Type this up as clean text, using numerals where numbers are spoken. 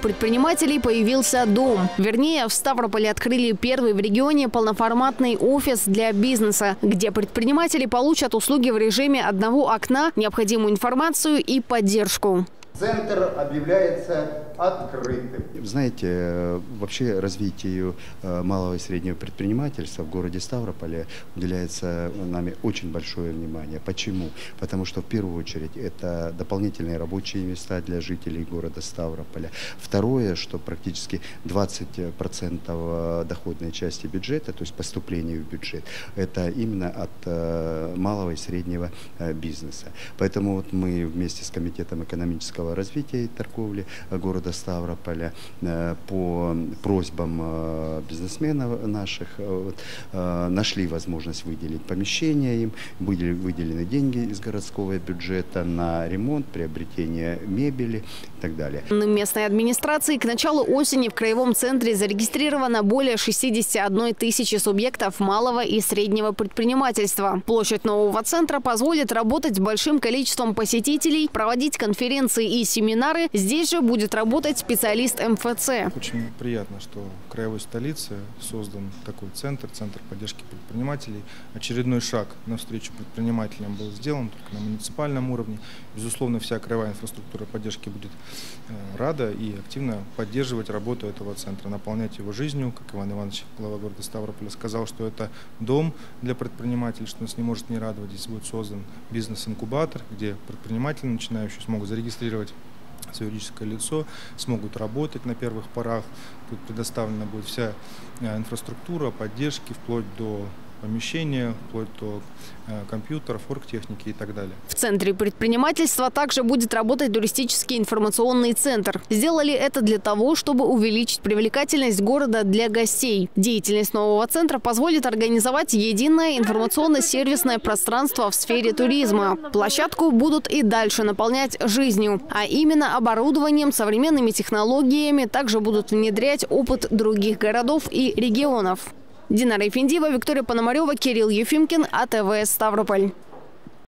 предпринимателей появился дом. Вернее, в Ставрополе открыли первый в регионе полноформатный офис для бизнеса, где предприниматели получат услуги в режиме одного окна, необходимую информацию и поддержку. Центр объявляется открытым. Знаете, вообще развитию малого и среднего предпринимательства в городе Ставрополе уделяется нами очень большое внимание. Почему? Потому что в первую очередь это дополнительные рабочие места для жителей города Ставрополя. Второе, что практически 20% доходной части бюджета, то есть поступления в бюджет, это именно от малого и среднего бизнеса. Поэтому вот мы вместе с Комитетом экономического развития и торговли города Ставрополя по просьбам бизнесменов наших нашли возможность выделить помещение им, были выделены деньги из городского бюджета на ремонт, приобретение мебели и так далее. На местной администрации к началу осени в Краевом центре зарегистрировано более 61 тысячи субъектов малого и среднего предпринимательства. Площадь нового центра позволит работать с большим количеством посетителей, проводить конференции и семинары. Здесь же будет работать специалист МФЦ. Очень приятно, что в краевой столице создан такой центр поддержки предпринимателей. Очередной шаг навстречу предпринимателям был сделан только на муниципальном уровне. Безусловно, вся краевая инфраструктура поддержки будет рада и активно поддерживать работу этого центра, наполнять его жизнью. Как Иван Иванович, глава города Ставрополя, сказал, что это дом для предпринимателей, что нас не может не радовать. Здесь будет создан бизнес-инкубатор, где предприниматели начинающие смогут зарегистрировать свое юридическое лицо, смогут работать на первых порах. Тут предоставлена будет вся инфраструктура поддержки, вплоть до помещения, вплоть до компьютеров, оргтехники и так далее. В центре предпринимательства также будет работать туристический информационный центр. Сделали это для того, чтобы увеличить привлекательность города для гостей. Деятельность нового центра позволит организовать единое информационно-сервисное пространство в сфере туризма. Площадку будут и дальше наполнять жизнью, а именно оборудованием, современными технологиями. Также будут внедрять опыт других городов и регионов. Динара Ефендиева, Виктория Пономарева, Кирилл Ефимкин, АТВ Ставрополь.